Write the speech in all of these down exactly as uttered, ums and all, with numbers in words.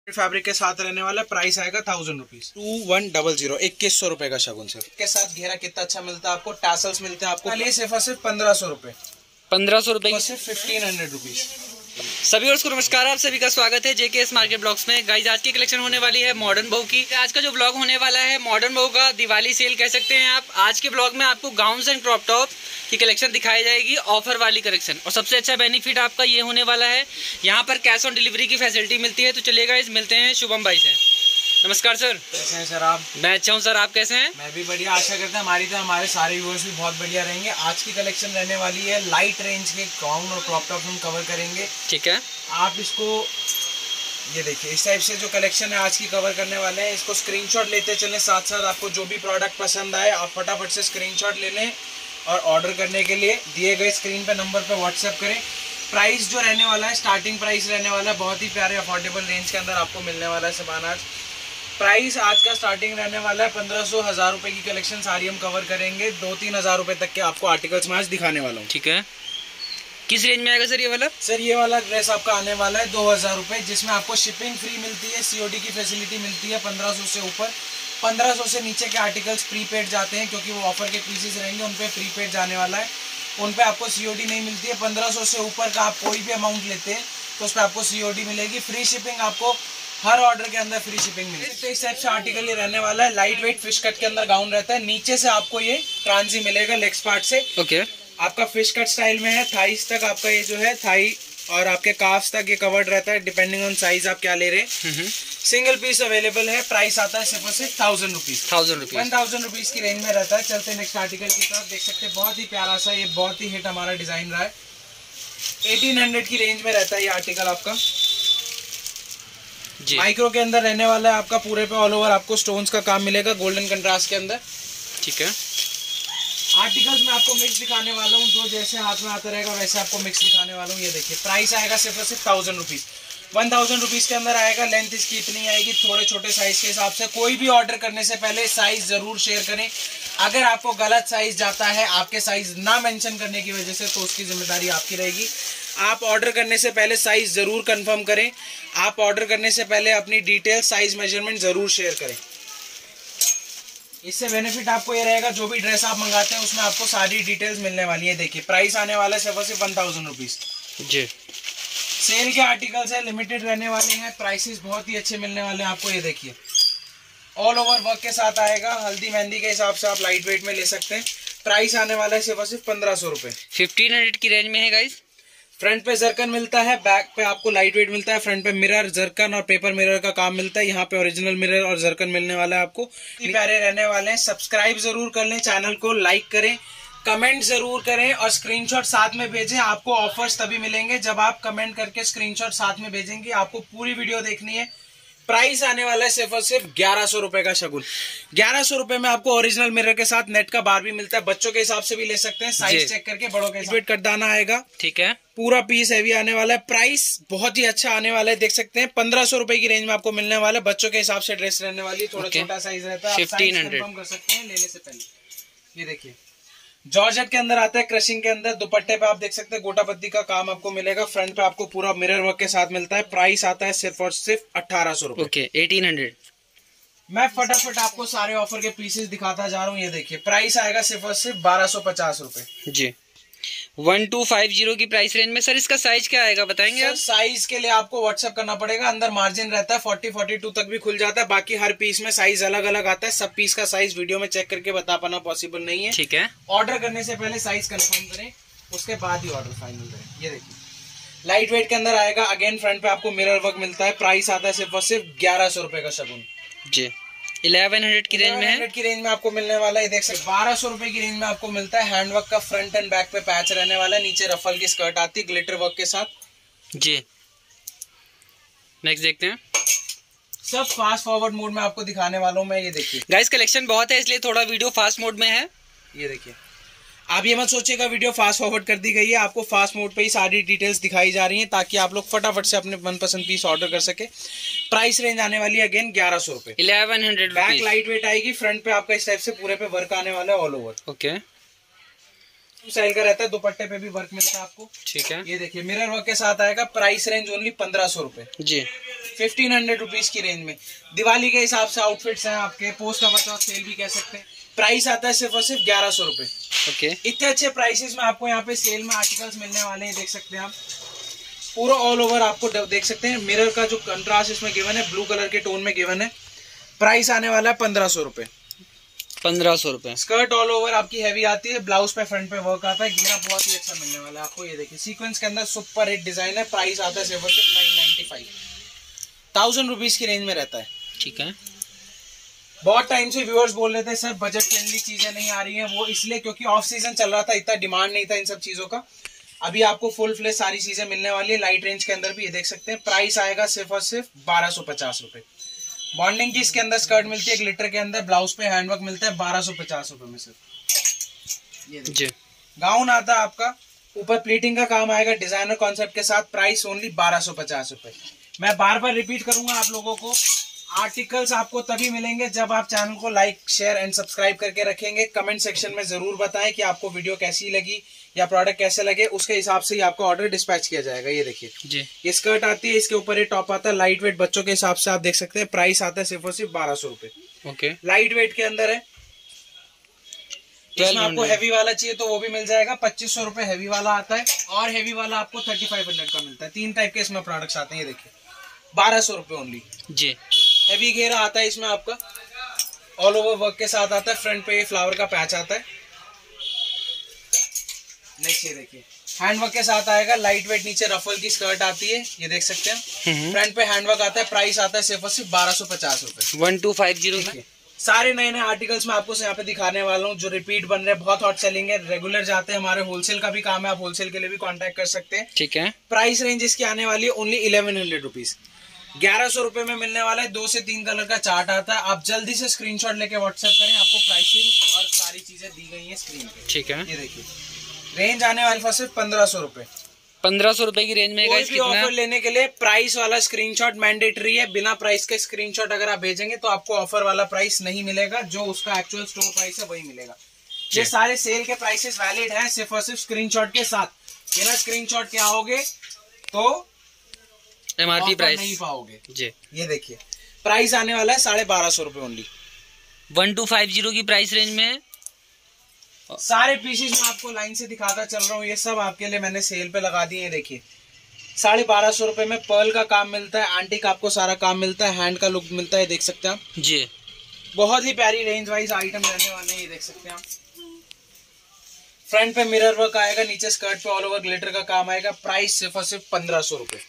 Fabric के साथ रहने वाला, प्राइस आएगा thousand rupees two one double zero इक्कीस सौ रुपए का शगुन सिर्फ के साथ। घेरा कितना अच्छा मिलता है आपको, टासल्स मिलते हैं आपको खाली सिर्फ सिर्फ पंद्रह सौ रुपए पंद्रह सौ रुपए सिर्फ फिफ्टीन हंड्रेड रुपीज। सभी और नमस्कार, आप सभी का स्वागत है जेकेएस मार्केट ब्लॉग्स में। गाइस आज की कलेक्शन होने वाली है मॉडर्न बहू की। आज का जो ब्लॉग होने वाला है मॉडर्न बहू का दिवाली सेल कह सकते हैं आप। आज के ब्लॉग में आपको गाउन्स एंड क्रॉप टॉप की कलेक्शन दिखाई जाएगी, ऑफर वाली कलेक्शन। और सबसे अच्छा बेनिफिट आपका ये होने वाला है, यहाँ पर कैश ऑन डिलीवरी की फैसिलिटी मिलती है। तो चलिए गाइस मिलते हैं शुभम भाई से। नमस्कार सर। कैसे हैं सर आप? मैं अच्छा हूँ सर, आप कैसे हैं? मैं भी बढ़िया। आशा करते हैं हमारी तरह हमारे सारे व्यूअर्स भी बहुत बढ़िया रहेंगे। आज की कलेक्शन रहने वाली है लाइट रेंज के गाउन और क्रॉप टॉप हम कवर करेंगे। ठीक है, आप इसको ये देखिए, इस टाइप से जो कलेक्शन है आज की कवर करने वाले हैं, इसको स्क्रीनशॉट लेते चलें। साथ साथ आपको जो भी प्रोडक्ट पसंद आए आप फटाफट से स्क्रीनशॉट ले लें और ऑर्डर करने के लिए दिए गए स्क्रीन पे नंबर पे व्हाट्सएप करें। प्राइस जो रहने वाला है, स्टार्टिंग प्राइस रहने वाला है बहुत ही प्यारे अफोर्डेबल रेंज के अंदर आपको मिलने वाला है सामान। आज प्राइस आज का स्टार्टिंग रहने वाला है पंद्रह सौ हजार रुपए की कलेक्शन सारी हम कवर करेंगे। दो तीन हजार रुपए तक के आपको आर्टिकल्स मैं आज दिखाने वाला हूँ। ठीक है, किस रेंज में आएगा सर ये वाला? सर ये वाला ड्रेस आपका आने वाला है दो हजार रुपए, जिसमें आपको शिपिंग फ्री मिलती है, सीओडी की फैसिलिटी मिलती है। पंद्रह सौ से ऊपर, पंद्रह सौ से नीचे के आर्टिकल्स प्रीपेड जाते हैं क्योंकि वो ऑफर के पीसेस रहेंगे, उन पे प्रीपेड जाने वाला है, उन पे आपको सीओडी नहीं मिलती है। पंद्रह सौ से ऊपर का आप कोई भी अमाउंट लेते हैं तो उस पर आपको सीओडी मिलेगी। फ्री शिपिंग आपको हर ऑर्डर के अंदर फ्री शिपिंग मिलेगी। तो इस टाइप से आर्टिकल ये रहने वाला है। लाइट वेट फिश कट के अंदर गाउन रहता है, नीचे से आपको ये ट्रांजी मिलेगा लेग्स पार्ट से। ओके, आपका फिश कट स्टाइल में है। थाइस तक आपका ये जो है थाई और आपके काफ्स तक ये कवर्ड रहता है, डिपेंडिंग ऑन साइज आप क्या ले रहे हैं। सिंगल पीस अवेलेबल है। प्राइस आता है सिर्फ और सिर्फ thousand rupees thousand rupees one thousand rupees की रेंज में रहता है। चलते नेक्स्ट आर्टिकल की तरफ। देख सकते हैं बहुत ही प्यारा सा, ये बहुत ही हिट हमारा डिजाइन रहा है। एटीन हंड्रेड की रेंज में रहता है ये आर्टिकल आपका। माइक्रो के अंदर रहने वाला है आपका, पूरे पे ऑल ओवर आपको स्टोन्स का काम मिलेगा गोल्डन कंट्रास्ट के अंदर। ठीक है, आर्टिकल्स में आपको मिक्स दिखाने वाला हूँ, जो जैसे हाथ में आता रहेगा वैसे आपको मिक्स दिखाने वाला हूँ। ये देखिए, प्राइस आएगा सिर्फ और सिर्फ thousand rupees one thousand rupees के अंदर आएगा। लेंथ इसकी इतनी आएगी, थोड़े छोटे साइज के हिसाब से। कोई भी ऑर्डर करने से पहले साइज जरूर शेयर करें। अगर आपको गलत साइज जाता है आपके साइज ना मेंशन करने की वजह से, तो उसकी जिम्मेदारी आपकी रहेगी। आप ऑर्डर करने से पहले साइज जरूर कंफर्म करें। आप ऑर्डर करने से पहले अपनी डिटेल साइज मेजरमेंट जरूर शेयर करें। इससे बेनिफिट आपको ये रहेगा, जो भी ड्रेस आप मंगाते हैं उसमें आपको सारी डिटेल्स मिलने वाली है। देखिए, प्राइस आने वाला है सिर्फ सिर्फ वन थाउजेंड रुपीज जी। सेल के आर्टिकल्स है, लिमिटेड रहने वाले हैं, प्राइसेस बहुत ही अच्छे मिलने वाले हैं आपको। ये देखिए, ऑल ओवर वर्क के साथ आएगा, हल्दी मेहंदी के हिसाब से आप लाइट वेट में ले सकते हैं। प्राइस आने वाला है सिर्फ सिर्फ पंद्रह सौ रुपए फिफ्टीन हंड्रेड की रेंज में है गाइस। फ्रंट पे जरकन मिलता है, बैक पे आपको लाइट वेट मिलता है। फ्रंट पे मिरर, जरकन और पेपर मिरर का काम मिलता है। यहाँ पे ओरिजिनल मिरर और जरकन मिलने वाला है आपको। प्यारे रहने वाले हैं। सब्सक्राइब जरूर कर लें, चैनल को लाइक करें, कमेंट जरूर करें और स्क्रीनशॉट साथ में भेजें। आपको ऑफर्स तभी मिलेंगे जब आप कमेंट करके स्क्रीनशॉट साथ में भेजेंगे। आपको पूरी वीडियो देखनी है। प्राइस आने वाला है सिर्फ और सिर्फ ग्यारह सौ रुपए का शगुन। ग्यारह सौ रुपए में आपको ओरिजिनल मिरर के साथ नेट का बार भी मिलता है। बच्चों के हिसाब से भी ले सकते हैं, साइज चेक करके। बड़ों के हिसाब कटदाना आएगा। ठीक है, पूरा पीस हैवी आने वाला है। प्राइस बहुत ही अच्छा आने वाला है, देख सकते हैं पंद्रह सौ रुपए की रेंज में आपको मिलने वाला है। बच्चों के हिसाब से ड्रेस रहने वाली है, थोड़ा छोटा साइज रहता है। फिफ्टीन हंड्रेड कर सकते हैं लेने से पहले। ये देखिए, जॉर्जेट के अंदर आता है, क्रशिंग के अंदर। दुपट्टे पे आप देख सकते हैं गोटा पत्ती का काम आपको मिलेगा। फ्रंट पे आपको पूरा मिरर वर्क के साथ मिलता है। प्राइस आता है सिर्फ और सिर्फ अठारह सौ रुपए ओके, एटीन हंड्रेड। मैं फटाफट आपको सारे ऑफर के पीसेस दिखाता जा रहा हूँ। ये देखिए, प्राइस आएगा सिर्फ और सिर्फ बारह सौ पचास रुपए जी। वन टू फाइव जीरो की प्राइस रेंज में। सर इसका साइज क्या आएगा बताएंगे आप? साइज के लिए आपको व्हाट्सएप करना पड़ेगा। अंदर मार्जिन रहता है, फोर्टी फोर्टी टू तक भी खुल जाता है। बाकी हर पीस में साइज अलग अलग आता है। सब पीस का साइज वीडियो में चेक करके बता पाना पॉसिबल नहीं है। ठीक है, ऑर्डर करने से पहले साइज कंफर्म करें, उसके बाद ही ऑर्डर फाइनल करें। ये देखिए, लाइट वेट के अंदर आएगा। अगेन फ्रंट पे आपको मिरर वर्क मिलता है। प्राइस आता है सिर्फ और सिर्फ ग्यारह सौ रुपए का शगुन जी। इलेवन हंड्रेड की रेंज में है। की रेंज में आपको मिलने वाला है। देख सकते बारह सौ रुपए की रेंज में आपको मिलता है। हैंडवर्क का फ्रंट एंड बैक पे पैच रहने वाला है। नीचे रफल की स्कर्ट आती है ग्लिटर वर्क के साथ जी। नेक्स्ट देखते हैं। सब फास्ट फॉरवर्ड मोड में आपको दिखाने वाला हूँ मैं। ये देखिए गाइस, कलेक्शन बहुत है इसलिए थोड़ा वीडियो फास्ट मोड में है। ये देखिए, आप ये मत सोचिएगा वीडियो फास्ट फॉरवर्ड कर दी गई है। आपको फास्ट मोड पे ही सारी डिटेल्स दिखाई जा रही हैं ताकि आप लोग फटाफट से अपने मनपसंद पीस ऑर्डर कर सके। प्राइस रेंज आने वाली है अगेन ग्यारह सौ रुपए eleven hundred. Back light weight आएगी। फ्रंट पे आपका इस टाइप से पूरे पे वर्क आने वाला है ऑल ओवर। ओके, स्टाइल का रहता है। दुपट्टे पे भी वर्क मिलता है आपको। ठीक है, ये देखिए, मिरर वर्क के साथ आएगा। प्राइस रेंज ओनली पंद्रह सौ रुपए जी। फिफ्टीन हंड्रेड रुपीज की रेंज में दिवाली के हिसाब से आउटफिट्स हैं आपके, पोस्ट अवर सेल भी कह सकते हैं। प्राइस आता है सिर्फ और सिर्फ ग्यारह सौ रुपए। ओके, इतने अच्छे प्राइसेस में आपको यहाँ पे सेल में आर्टिकल्स मिलने वाले हैं, देख सकते हैं आप। पूरा ऑल ओवर आपको देख सकते हैं, मिरर का जो कंट्रास्ट इसमें गिवन है ब्लू कलर के टोन में गिवन है। प्राइस आने वाला है पंद्रह सौ रुपए। पंद्रह सौ रुपए। स्कर्ट ऑल ओवर आपकी हैवी आती है, ब्लाउज पे फ्रंट पे वर्क आता है, घेरा बहुत ही अच्छा मिलने वाला है आपको। ये देखिए सीक्वेंस के अंदर सुपर हिट डिजाइन है। प्राइस आता है सिर्फ nine ninety five, thousand rupees की रेंज में रहता है। ठीक है। बहुत टाइम से व्यूअर्स बोल रहे थे सर बजट फ्रेंडली चीजें नहीं आ रही हैं, वो इसलिए क्योंकि ऑफ सीजन चल रहा था, इतना डिमांड नहीं था इन सब चीजों का। अभी आपको फुल फ्लेज सारी चीजें मिलने वाली है लाइट रेंज के अंदर भी, ये देख सकते हैं। प्राइस आएगा सिर्फ और सिर्फ बारह सौ पचास रुपए। बॉन्डिंग की इसके अंदर स्कर्ट मिलती है ग्लिटर के अंदर, ब्लाउज पे हैंडवर्क मिलता है बारह सौ पचास रुपए में सिर्फ। ये देखिए गाउन आता है आपका, ऊपर प्लीटिंग का काम आएगा डिजाइनर कॉन्सेप्ट के साथ। प्राइस ओनली बारह सौ पचास रुपए। मैं बार बार रिपीट करूंगा आप लोगों को, आर्टिकल्स आपको तभी मिलेंगे जब आप चैनल को लाइक शेयर एंड सब्सक्राइब करके रखेंगे। कमेंट सेक्शन में जरूर बताएं कि आपको वीडियो कैसी लगी या प्रोडक्ट कैसे लगे, उसके हिसाब से ही आपको ऑर्डर डिस्पैच किया जाएगा। ये देखिए जी, ये स्कर्ट आती है, इसके ऊपर ये टॉप आता है, लाइट वेट बच्चों के हिसाब से आप देख सकते हैं। प्राइस आता है सिर्फ और सिर्फ बारह सौ रुपए। ओके, लाइट वेट के अंदर है। इसमें आपको हैवी वाला चाहिए तो वो भी मिल जाएगा, पच्चीस सौ रुपए हैवी वाला आता है, और हैवी वाला आपको थर्टी फाइव हंड्रेड का मिलता है। तीन टाइप के इसमें प्रोडक्ट्स आते हैं। ये देखिए बारह सौ रुपए ओनली जी। हैवी घेरा आता है इसमें आपका, ऑल ओवर वर्क के साथ आता है। फ्रंट पे ये फ्लावर का पैच आता है। नेक्स्ट ये देखिए हैंडवर्क के साथ आएगा, लाइट वेट नीचे रफल की स्कर्ट आती है, ये देख सकते हैं। फ्रंट पे हैंडवर्क आता है। प्राइस आता है सिर्फ और सिर्फ बारह सौ पचास रुपए। वन टू फाइव जीरो में सारे नए नए आर्टिकल्स मैं आपको यहाँ पे दिखाने वाला हूँ जो रिपीट बन रहे हैं, बहुत हॉट सेलिंग है, रेगुलर जाते हैं। हमारे होलसेल का भी काम है, आप होलसेल के लिए भी कांटेक्ट कर सकते हैं। ठीक है। प्राइस रेंज इसकी आने वाली है ओनली इलेवन हंड्रेड रुपीज। ग्यारह सौ रुपए में मिलने वाला है। दो से तीन कलर का चार्ट आता है, आप जल्दी से स्क्रीनशॉट लेके व्हाट्सएप करें, आपको प्राइसिंग और सारी चीजें दी गई है स्क्रीन पे। ठीक है। ये देखिए रेंज आने वाली है सिर्फ पंद्रह सौ रुपए। पंद्रह सौ रुपए की रेंज में कोई भी ऑफर लेने के लिए प्राइस वाला स्क्रीनशॉट मैंडेटरी है। बिना प्राइस के स्क्रीनशॉट अगर आप भेजेंगे तो आपको ऑफर वाला प्राइस नहीं मिलेगा, जो उसका एक्चुअल स्टोर प्राइस है वही मिलेगा। ये सारे सेल के प्राइसेस वैलिड हैं सिर्फ और सिर्फ स्क्रीनशॉट के साथ। बिना स्क्रीनशॉट के आओगे तो एमआरपी प्राइस नहीं पाओगे जी। ये देखिए प्राइस आने वाला है साढ़े बारह सौ रुपए only. One two five zero की प्राइस रेंज में सारे पीसेस मैं आपको लाइन से दिखाता चल रहा हूँ, ये सब आपके लिए मैंने सेल पे लगा दिए हैं। देखिए साढ़े बारह सौ रुपए में पर्ल का काम मिलता है, आंटी का आपको सारा काम मिलता है, हैंड का लुक मिलता है, देख सकते हैं आप जी। बहुत ही प्यारी रेंज वाइज आइटम रहने वाले हैं, ये देख सकते हैं आप। फ्रंट पे मिरर वर्क आएगा, नीचे स्कर्ट पे ऑल ओवर ग्लिटर का काम आएगा। प्राइस सिर्फ और सिर्फ पंद्रह सौ रुपए,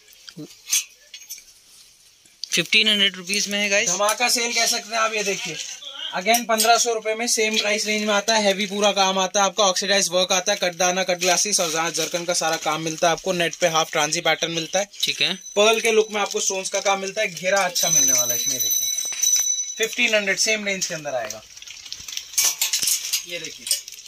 फिफ्टीन हंड्रेड रुपीज में है गाइस। धमाका सेल कह सकते हैं आप। ये देखिए अगेन पंद्रह सौ रुपए में सेम प्राइस रेंज में आता है। हैवी पूरा काम आता है आपका, ऑक्सीडाइज वर्क आता है, कटदाना कट ग्लासेस और जहाँ जरकन का सारा काम मिलता है आपको। नेट पे हाफ ट्रांसी पैटर्न मिलता है। ठीक है। पर्ल के लुक में आपको स्टोन्स का काम मिलता है। घेरा अच्छा मिलने वाला है इसमें। देखिए फिफ्टीन हंड्रेड सेम रेंज के अंदर आएगा। ये देखिए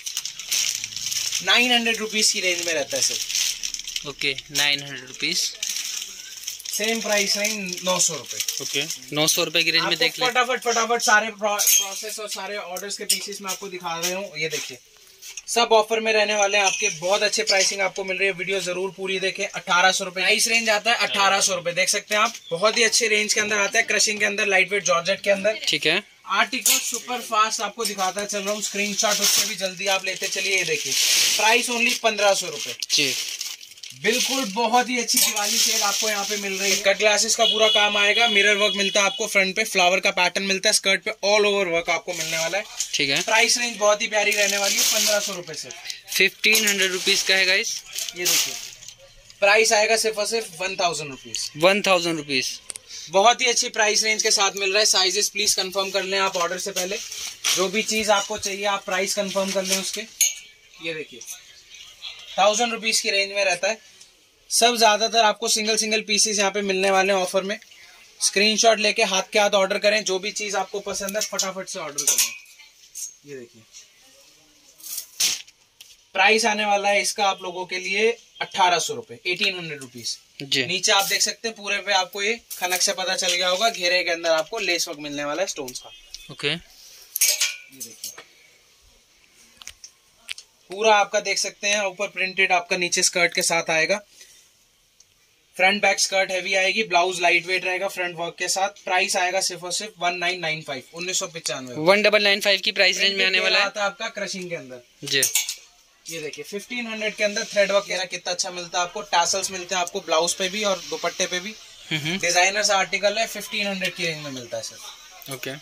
नाइन हंड्रेड रुपीज की रेंज में रहता है sir. Okay, nine hundred rupees same price range नौ सौ रुपए। ओके, नौ सौ रुपए की रेंज में देख लें। फटाफट फटाफट सारे प्रोसेस और सारे ऑर्डर्स के पीसेस में आपको दिखा रहे हूँ। ये देखिए सब ऑफर में रहने वाले हैं आपके, बहुत अच्छे प्राइसिंग आपको मिल रही है। वीडियो जरूर पूरी देखें। अठारह सौ रुपए प्राइस रेंज आता है, अठारह सौ रुपए देख सकते हैं आप। बहुत ही अच्छे रेंज के अंदर आता है, क्रशिंग के अंदर, लाइट वेट जॉर्जेट के अंदर। ठीक है। आर्टिकल सुपर फास्ट आपको दिखाता चल रहा हूँ, स्क्रीनशॉट उससे भी जल्दी आप लेते चलिए। ये देखिए प्राइस ओनली पंद्रह सौ रुपए जी। बिल्कुल बहुत ही अच्छी दिवाली सेल आपको यहाँ पे मिल रही है। कट ग्लासेस का पूरा काम आएगा, मिरर वर्क मिलता है आपको, फ्रंट पे फ्लावर का पैटर्न मिलता है, स्कर्ट पे ऑल ओवर वर्क आपको मिलने वाला है। ठीक है। प्राइस रेंज बहुत ही प्यारी रहने वाली है, पंद्रह सौ रुपए से। फिफ्टीन हंड्रेड रुपीज का है गाइस। ये देखिए प्राइस आएगा सिर्फ और सिर्फ one thousand rupees. One thousand rupees बहुत ही अच्छी प्राइस रेंज के साथ मिल रहा है। साइजेस प्लीज कंफर्म कर लें आप ऑर्डर से पहले। जो भी चीज आपको चाहिए आप प्राइस कंफर्म कर लें उसके। ये देखिए थाउजेंड रुपीज की रेंज में रहता है सब। ज्यादातर आपको सिंगल सिंगल पीसेस यहाँ पे मिलने वाले हैं ऑफर में। स्क्रीनशॉट लेके हाथ के हाथ ऑर्डर करें, जो भी चीज आपको पसंद है फटाफट से ऑर्डर करें। ये देखिए प्राइस आने वाला है इसका आप लोगों के लिए अठारह सौ रुपए, एटीन हंड्रेड रुपीज। नीचे आप देख सकते हैं पूरे पे आपको ये खनक से पता चल गया होगा, घेरे के अंदर आपको लेस वर्क मिलने वाला है स्टोन्स का। ओके ये देखिए पूरा आपका देख सकते हैं ऊपर प्रिंटेड आपका नीचे स्कर्ट के साथ आएगा। फ्रंट बैक स्कर्ट हैवी आएगी, ब्लाउज लाइट वेट रहेगा फ्रंट वर्क के साथ। प्राइस आएगा सिर्फ और सिर्फ वन नाइन नाइन फाइव, उन्नीस सौ पिचानवे वन डबल नाइन फाइव की प्राइस रेंज में आने वाला है आपका क्रशिंग के अंदर जी। ये देखिए फिफ्टीन हंड्रेड के अंदर थ्रेड वर्क वगैरह कितना अच्छा मिलता है आपको। टैसल्स मिलते हैं आपको ब्लाउज पे भी और दुपट्टे पे भी। डिजाइनर सा आर्टिकल है, फिफ्टीन हंड्रेड की रेंज में मिलता है सर। ओके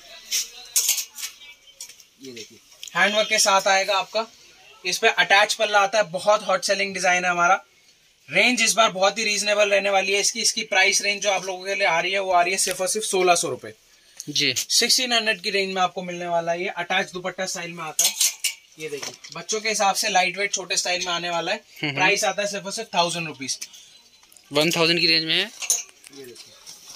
ये देखिए हैंड वर्क के साथ आएगा आपका। इस पे अटैच पल्ला आता है, बहुत हॉट सेलिंग डिजाइन है हमारा। रेंज इस बार बहुत ही रीजनेबल रहने वाली है इसकी। इसकी प्राइस रेंज जो आप लोगों के लिए आ रही है वो आ रही है सिर्फ और सिर्फ सोलह सौ रुपए जी। सिक्सटीन हंड्रेड की रेंज में आपको मिलने वाला है। ये अटैच दुपट्टा स्टाइल में आता है। ये देखिए बच्चों के हिसाब से लाइट वेट छोटे स्टाइल में आने वाला है। प्राइस आता है सिर्फ और सिर्फ थाउजेंड रुपीज, वन थाउजेंड की रेंज में है। ये देखिए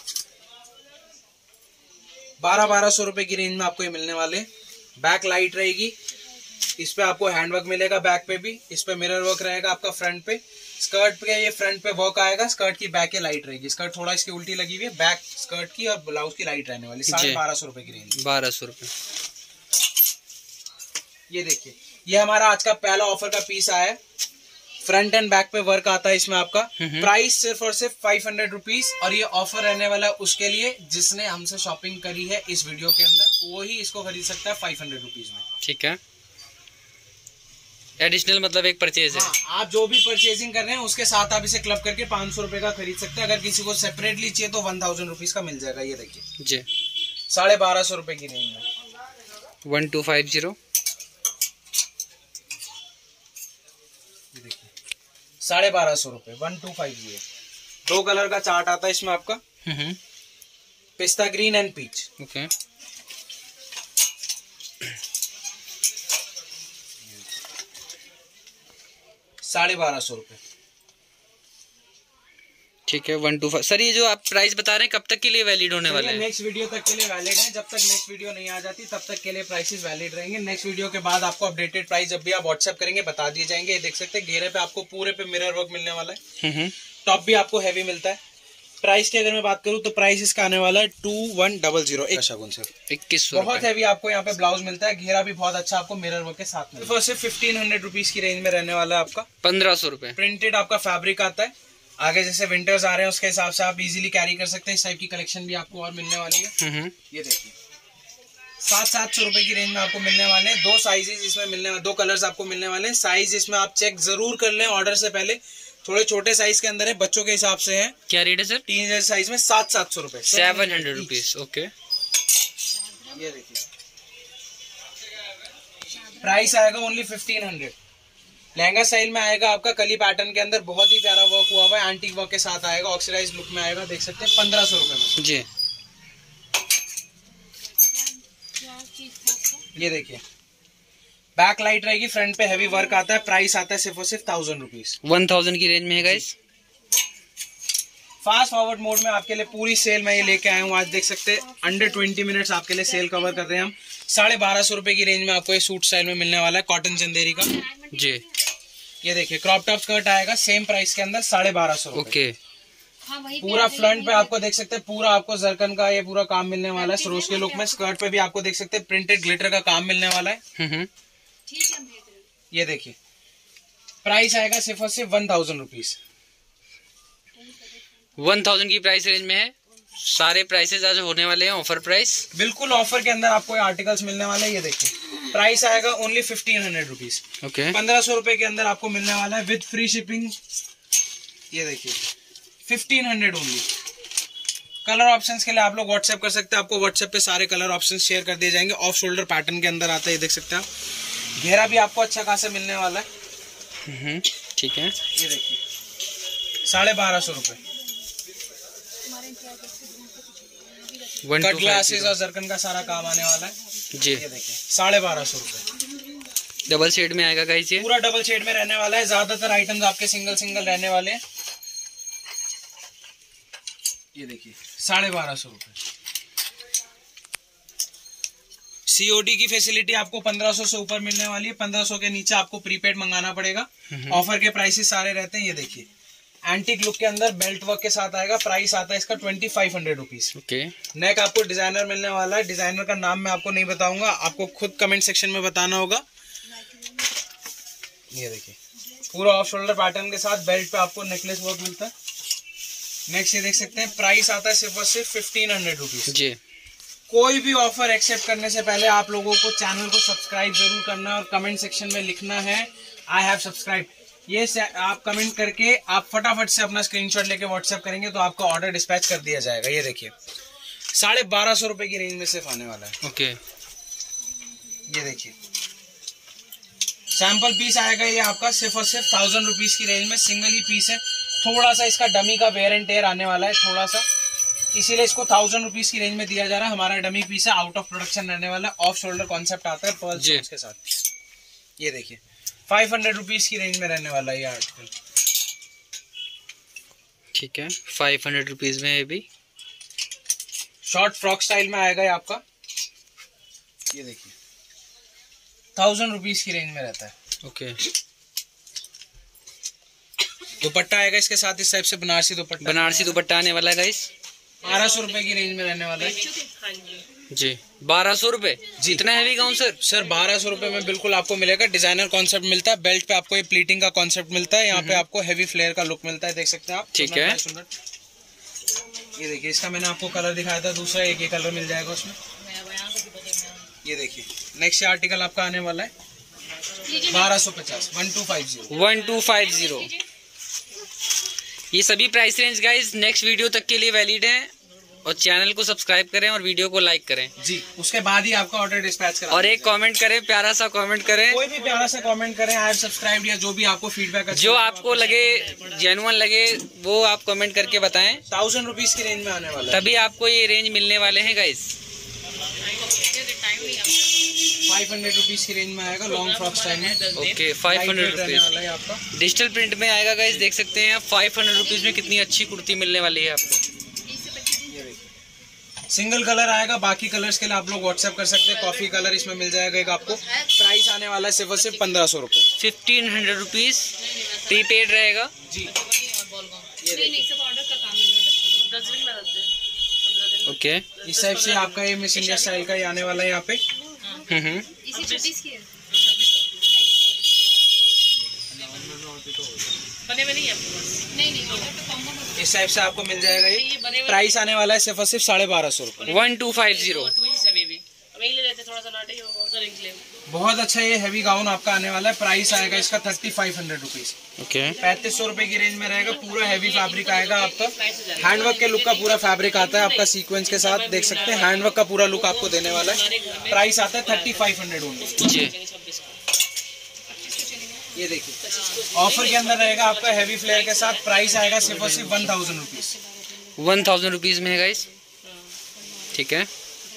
बारह बारह सौ रुपए की रेंज में आपको ये मिलने वाले। बैक लाइट रहेगी, इस पे आपको हैंड वर्क मिलेगा बैक पे भी। इस पे मिरर वर्क रहेगा आपका फ्रंट पे। स्कर्ट पे ये फ्रंट पे वर्क आएगा, स्कर्ट की बैक की लाइट रहेगी। स्कर्ट थोड़ा इसकी उल्टी लगी हुई है, बैक स्कर्ट की और ब्लाउज की लाइट रहने वाली। साढ़े बारह सौ रुपए की रेंज, बारह सौ रुपए। ये देखिए ये हमारा आज का पहला ऑफर का पीस आया है। फ्रंट एंड बैक पे वर्क आता है इसमें आपका। प्राइस सिर्फ और सिर्फ फाइव हंड्रेड रुपीज और ये ऑफर रहने वाला है उसके लिए जिसने हमसे शॉपिंग करी है इस वीडियो के अंदर, वो ही इसको खरीद सकता है फाइव हंड्रेड रुपीज में। ठीक है, एडिशनल मतलब एक परचेज है। हाँ, आप जो भी परचेजिंग कर रहे हैं उसके साथ आप इसे क्लब करके पाँच सौ रुपए का खरीद सकते हैं। अगर किसी को सेपरेटली चाहिए तो वन थाउजेंड रुपीज का मिल जाएगा। ये देखिए जी साढ़े बारह सौ रुपए की रेंज में वन टू फाइव जीरो। साढ़े बारह सौ रुपए वन टू फाइव जीरो। दो कलर का चार्ट आता है इसमें आपका, पिस्ता ग्रीन एंड पीच। ओके साढ़े बारह सौ रुपए। ठीक है वन टू फाइव। सर ये जो आप प्राइस बता रहे हैं कब तक के लिए वैलिड होने वाला है? नेक्स्ट वीडियो तक के लिए वैलिड है। जब तक नेक्स्ट वीडियो नहीं आ जाती तब तक के लिए प्राइसेस वैलिड रहेंगे। नेक्स्ट वीडियो के बाद आपको अपडेटेड प्राइस जब भी आप व्हाट्सएप करेंगे बता दिए जाएंगे। ये देख सकते हैं घेरे पे आपको पूरे पे मिरर वर्क मिलने वाला है। टॉप भी आपको हैवी मिलता है। प्राइस की अगर मैं बात करूँ तो प्राइस इसका आने वाला है टू वन डबल जीरो शगुन से इक्कीस। बहुत हैवी आपको यहाँ पे ब्लाउज मिलता है। घेरा भी बहुत अच्छा आपको मिरर वर्क के साथ में। सिर्फ फिफ्टीन हंड्रेड रुपीज की रेंज में रहने वाला है आपका। पंद्रह सौ रुपए। प्रिंटेड आपका फैब्रिक आता है। आगे जैसे विंटर्स आ रहे हैं उसके हिसाब से आप इजीली कैरी कर सकते हैं। इस टाइप की कलेक्शन भी आपको और मिलने वाली है। ये देखिए सात सात सौ रुपए की रेंज में आपको मिलने वाले हैं। दो साइजेस इसमें मिलने वाले, दो कलर्स आपको मिलने वाले हैं। साइज इसमें आप चेक जरूर कर लें ऑर्डर से पहले। थोड़े छोटे साइज के अंदर है, बच्चों के हिसाब से है। क्या रेट है सर? टीनेजर साइज में सात सात सौ रुपए, सेवन हंड्रेड रुपीज। ओके ये देखिए प्राइस आएगा only fifteen hundred. Lehenga style में आएगा आपका, कली पैटर्न के अंदर बहुत ही प्यारा वर्क हुआ हुआ है। एंटीक वर्क के साथ आएगा, ऑक्सीडाइज लुक में आएगा। देख सकते हैं पंद्रह सौ रुपए में जी। ये देखिए बैक लाइट रहेगी, फ्रंट पे हैवी वर्क आता है। प्राइस आता है सिर्फ और सिर्फ थाउजेंड रुपीज, वन थाउजेंड की रेंज में है गाइस। फास्ट फॉरवर्ड मोड में आपके लिए पूरी सेल मैं ये लेके आया हूँ आज। देख सकते हैं अंडर ट्वेंटी मिनट्स आपके लिए सेल कवर कर रहे हैं हम। साढ़े बारह सौ रुपए की रेंज में आपको ये सूट स्टाइल में मिलने वाला है, कॉटन चंदेरी का जी। ये देखिए क्रॉप टॉप स्कर्ट आएगा सेम प्राइस के अंदर, साढ़े बारह सौ ओके। पूरा फ्रंट पे आपको देख सकते हैं पूरा आपको जरकन का ये पूरा काम मिलने वाला है सरोज के लुक में। स्कर्ट पे भी आपको देख सकते हैं प्रिंटेड ग्लिटर का काम मिलने वाला है। ये देखिए प्राइस आएगा सिर्फ और सिर्फ one thousand rupees, one thousand की प्राइस रेंज में है। सारे प्राइसेस आज होने वाले हैं ऑफर प्राइस। बिल्कुल ऑफर के अंदर आपको ये आर्टिकल्स मिलने वाले हैं। ये देखिए प्राइस आएगा only fifteen hundred rupees. Okay पंद्रह सौ रुपए के अंदर आपको मिलने वाला है विद फ्री शिपिंग। ये देखिए fifteen hundred only. Colour options के लिए आप लोग व्हाट्सएप कर सकते हैं। आपको व्हाट्सएप पे सारे कलर ऑप्शंस शेयर कर दिए जाएंगे। ऑफ शोल्डर पैटर्न के अंदर आता है, ये देख सकते हैं आप। घेरा भी आपको अच्छा खासा मिलने वाला है। ठीक है ये देखिए साढ़े बारह सौ रुपए। कट ग्लासेस और जरकन का सारा काम आने वाला है जी। ये देखिए साढ़े बारह सौ रुपए। डबल शेड में आएगा गाइस, ये पूरा डबल शेड में रहने वाला है। ज्यादातर आइटम्स आपके सिंगल सिंगल रहने वाले हैं। ये देखिए साढ़े बारह सौ रुपए। सीओडी की फैसिलिटी आपको पंद्रह सौ से ऊपर मिलने वाली है। पंद्रह सौ के नीचे आपको प्रीपेड मंगाना पड़ेगा। ऑफर के प्राइसेस सारे रहते हैं। ये देखिए एंटीक लुक के अंदर बेल्ट वर्क के साथ आएगा। प्राइस आता है इसका twenty five hundred rupees. Okay neck आपको डिजाइनर मिलने वाला है। डिजाइनर का नाम मैं आपको नहीं बताऊंगा, आपको खुद कमेंट सेक्शन में बताना होगा। ये देखिए पूरा ऑफ शोल्डर पैटर्न के साथ बेल्ट पे आपको नेकलेस वर्क मिलता है। नेक्स्ट ये देख सकते हैं, प्राइस आता है सिर्फ और सिर्फ फिफ्टीन हंड्रेड रुपीज जी। कोई भी ऑफर एक्सेप्ट करने से पहले आप लोगों को चैनल को सब्सक्राइब जरूर करना है और कमेंट सेक्शन में लिखना है आई हैव सब्सक्राइब। ये आप कमेंट करके आप फटाफट से अपना स्क्रीनशॉट लेके व्हाट्सएप करेंगे तो आपका ऑर्डर डिस्पैच कर दिया जाएगा। ये देखिए साढ़े बारह सौ रुपए की रेंज में सिर्फ आने वाला है। ओके, ये देखिए सैंपल पीस आएगा ये आपका सिर्फ और सिर्फ थाउजेंड रुपीज की रेंज में, सिंगल ही पीस है। थोड़ा सा इसका डमी का वेयर एंड टेयर आने वाला है थोड़ा सा, इसीलिए इसको थाउजेंड रुपीज की रेंज में दिया जा रहा है। हमारा डमी पीस है, आउट ऑफ प्रोडक्शन रहने वाला है, ऑफ शोल्डर कॉन्सेप्ट आता है पर्ल स्टोन्स के साथ। ये देखिए फाइव हंड्रेड रुपीज की रेंज में रहने वाला है ये आर्टिकल। ठीक है, फाइव हंड्रेड रुपीज में ये भी शॉर्ट फ्रॉक स्टाइल में आएगा ये आपका। ये देखिए थाउजेंड रुपीज की रेंज में रहता है। ओके, दुपट्टा आएगा इसके साथ इस टाइप से बनारसी दुपट्टा, बनारसी दुपट्टा आने वाला है गाइस, बारह सौ रुपए की रेंज में रहने वाला है जी। बारह सौ रुपए जी, इतना हैवी गाउन सर? सर बारह सौ रुपए में बिल्कुल आपको मिलेगा। डिजाइनर कॉन्सेप्ट मिलता है, बेल्ट पे आपको ये प्लीटिंग का कॉन्सेप्ट मिलता है, यहाँ पे आपको हैवी फ्लेयर का लुक मिलता है, देख सकते हैं आप। ठीक है, ये देखिए इसका मैंने आपको कलर दिखाया था, दूसरा एक ही कलर मिल जाएगा उसमें। ये देखिए नेक्स्ट आर्टिकल आपका आने वाला है बारह सौ पचास, one two five zero one two five zero. ये सभी price range guys next video तक के लिए वैलिड है, और चैनल को सब्सक्राइब करें और वीडियो को लाइक करें जी। उसके बाद ही आपका ऑर्डर डिस्पैच करें, और एक कमेंट करें, प्यारा सा कमेंट करें, कोई भी प्यारा सा कमेंट करें, आई हैव सब्सक्राइब या जो भी आपको फीडबैक जो आपको लगे जेन्युइन लगे वो आप कमेंट करके बताएं। थाउजेंड रुपीज की रेंज में आने वाला है, तभी आपको ये रेंज मिलने वाले हैं गाइस। फाइव हंड्रेड रुपीज की रेंज में आएगा, लॉन्ग फ्रॉक स्टाइल में। ओके, फाइव हंड्रेड रुपीज आपका डिजिटल प्रिंट में आएगा गाइस, देख सकते हैं फाइव हंड्रेड रुपीज में कितनी अच्छी कुर्ती मिलने वाली है आपको। सिंगल कलर आएगा, बाकी कलर्स के लिए आप लोग व्हाट्सएप कर सकते हैं। कॉफी कलर इसमें मिल जाएगा एक आपको। प्राइस आने वाला है सिर्फ और सिर्फ पंद्रह सौ रुपए, फिफ्टीन हंड्रेड रुपीज प्रीपेड रहेगा जी। ओके, इस टाइप से आपका ये मिस इंडिया स्टाइल का ही आने वाला है यहाँ पे। हम्म, इस टाइप से आपको मिल जाएगा ये। प्राइस आने वाला है सिर्फ और सिर्फ साढ़े बारह सौ रुपए, वन टू फाइव जीरो। बहुत अच्छा ये हैवी गाउन आपका आने वाला है। प्राइस आएगा इसका thirty five hundred rupees, okay, पैंतीस सौ रुपए की रेंज में रहेगा। पूरा हैवी फैब्रिक आएगा आपका, हैंडवर्क के लुक का पूरा फैब्रिक आता है आपका सीक्वेंस के साथ, देख सकते हैं हैंडवर्क का पूरा लुक आपको देने वाला है। प्राइस आता है थर्टी फाइव हंड्रेड ओनली जी। ये देखिए ऑफर के अंदर रहेगा आपका हैवी फ्लेयर के साथ। प्राइस आएगा सिर्फ और सिर्फ one thousand rupees, one thousand rupees में है गाइस। ठीक है,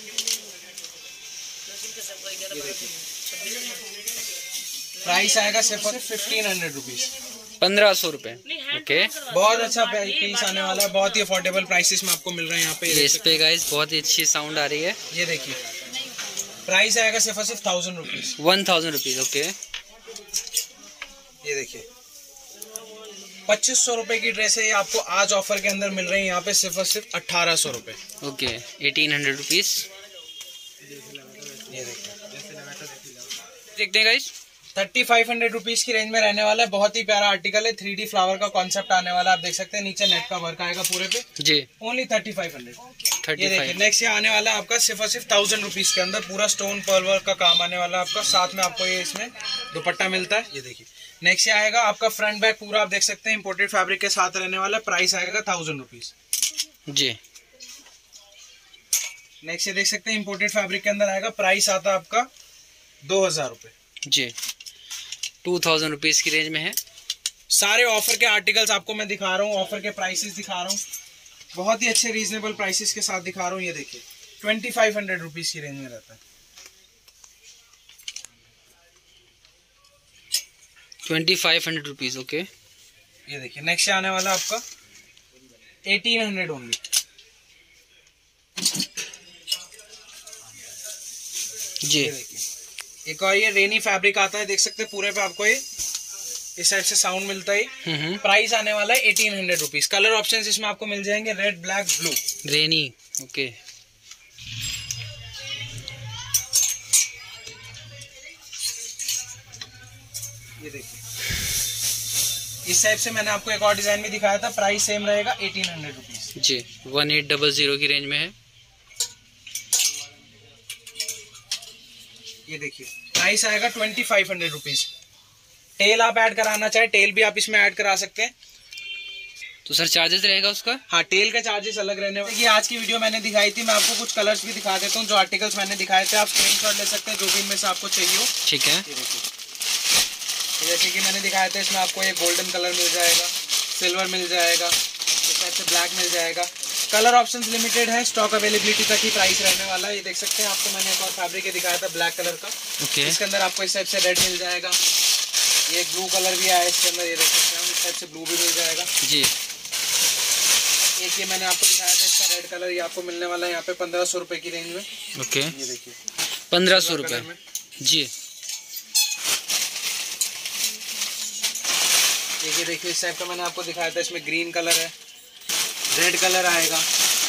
प्राइस आएगा सिर्फ और सिर्फ फिफ्टीन हंड्रेड रुपीज, पंद्रह सौ रुपए। ओके, बहुत अच्छा पीस आने वाला है, बहुत ही अफोर्डेबल प्राइसेस में आपको मिल रहा है यहाँ पे। इस पे गाइस बहुत ही अच्छी साउंड आ रही है। ये देखिए प्राइस आएगा सिर्फ और सिर्फ thousand rupees, one thousand rupees. Okay, ये देखिए पच्चीस सौ रुपए की ड्रेस है ये आपको आज ऑफर के अंदर मिल रही है यहाँ पे सिर्फ और सिर्फ अठारह सौ रुपए। Okay, eighteen hundred rupees. ये देखिए देखते हैं guys, thirty five hundred rupees की रेंज में रहने वाला है। बहुत ही प्यारा आर्टिकल है, थ्री डी फ्लावर का कॉन्सेप्ट आने वाला है, आप देख सकते हैं नीचे नेट का वर्क आएगा पूरे पे जी, only thirty five hundred. Thirty ये देखिए नेक्स्ट ये आने वाला है आपका सिर्फ और सिर्फ थाउजेंड रुपीज के अंदर, पूरा स्टोन पर्ल वर्क का काम आने वाला है आपका। साथ में आपको ये इसमें दुपट्टा मिलता है। ये देखिए नेक्स्ट ये आएगा आपका फ्रंट बैक पूरा आप देख सकते हैं इम्पोर्टेड फैब्रिक के साथ रहने वाला है। प्राइस आएगा थाउजेंड रुपीज जी। नेक्स्ट ये देख सकते हैं इम्पोर्टेड फैब्रिक के अंदर आएगा। प्राइस आता है आपका दो हजार रुपए जी, टू थाउजेंड रुपीज की रेंज में है। सारे ऑफर के आर्टिकल्स आपको मैं दिखा रहा हूँ, ऑफर के प्राइसेस दिखा रहा हूँ, बहुत ही अच्छे रीजनेबल प्राइसेस के साथ दिखा रहा हूँ। ये देखिए ट्वेंटी फाइव हंड्रेड रुपीज की रेंज में रहता है, twenty five hundred rupees. Okay, ये देखिए नेक्स्ट आने वाला आपका एटीन हंड्रेड ओनली जी। एक और ये रेनी फैब्रिक आता है, देख सकते हैं पूरे पे आपको ये इस टाइप से साउंड मिलता है। प्राइस आने वाला है eighteen hundred rupees. Colour option इसमें आपको मिल जाएंगे रेड, ब्लैक, ब्लू, रेनी। ओके, ये देखिए इस टाइप से मैंने आपको एक और डिजाइन भी दिखाया था, प्राइस सेम रहेगा एटीन हंड्रेड रुपीज जी। वन एट डबल जीरो की रेंज में है। ये देखिए प्राइस आएगा twenty five hundred rupees. Tail आप ऐड कराना चाहे टेल भी आप इसमें ऐड करा सकते हैं। तो सर चार्जेस रहेगा उसका? हाँ, टेल का चार्जेस अलग रहने वाले। आज की वीडियो मैंने दिखाई थी, मैं आपको कुछ कलर्स भी दिखा देता हूँ। जो आर्टिकल्स मैंने दिखाए थे आप स्क्रीनशॉट ले सकते हैं जो भी इनमें से आपको चाहिए हो। ठीक है। ये देखिए जैसे कि मैंने दिखाया था, इसमें आपको ये गोल्डन कलर मिल जाएगा, सिल्वर मिल जाएगा, इस टाइप से ब्लैक मिल जाएगा। कलर ऑप्शंस लिमिटेड है, स्टॉक अवेलेबिलिटी तक ही प्राइस रहने वाला है। ये देख सकते हैं, आपको मैंने एक और फैब्रिक दिखाया था ब्लैक कलर का। ओके। इसके अंदर आपको इस टाइप से रेड मिल जाएगा, ये ब्लू कलर भी आया इसके अंदर, ये देख सकते हैं, इस टाइप से ब्लू भी मिल जाएगा जी। एक ये मैंने आपको दिखाया था, इसका रेड कलर ये आपको मिलने वाला है यहाँ पे पंद्रह सौ रुपए की रेंज में। ओके। ये देखिए पंद्रह सौ रुपए जी। ये देखिए इस टाइप का मैंने आपको दिखाया था, इसमें ग्रीन कलर है, रेड कलर आएगा।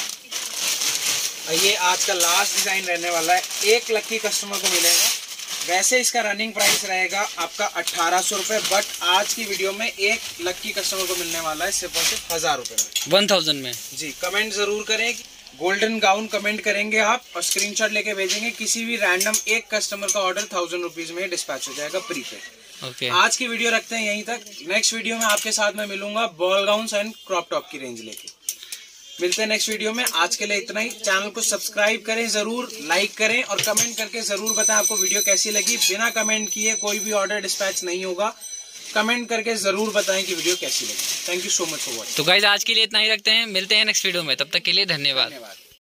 ये आज का लास्ट डिजाइन रहने वाला है, एक लकी कस्टमर को मिलेगा। वैसे इसका रनिंग प्राइस रहेगा आपका अट्ठारह सौ रुपए, बट आज की वीडियो में एक लकी कस्टमर को मिलने वाला है सिर्फ और सिर्फ हजार रुपए में, वन थाउजेंड में जी। कमेंट जरूर करें, गोल्डन गाउन कमेंट करेंगे आप और स्क्रीनशॉट लेके भेजेंगे। किसी भी रैंडम एक कस्टमर का ऑर्डर थाउजेंड रुपीज में डिस्पैच हो जाएगा प्रीपेड। ओके। आज की वीडियो रखते हैं यहीं तक। नेक्स्ट वीडियो में आपके साथ मैं मिलूंगा ball gowns and crop top की रेंज लेके। मिलते हैं नेक्स्ट वीडियो में। आज के लिए इतना ही। चैनल को सब्सक्राइब करें जरूर, लाइक करें और कमेंट करके जरूर बताएं आपको वीडियो कैसी लगी। बिना कमेंट किए कोई भी ऑर्डर डिस्पैच नहीं होगा। कमेंट करके जरूर बताएं कि वीडियो कैसी लगी। Thank you so much for watching. तो गाइस आज के लिए इतना ही रखते हैं, मिलते हैं नेक्स्ट वीडियो में, तब तक के लिए धन्यवाद।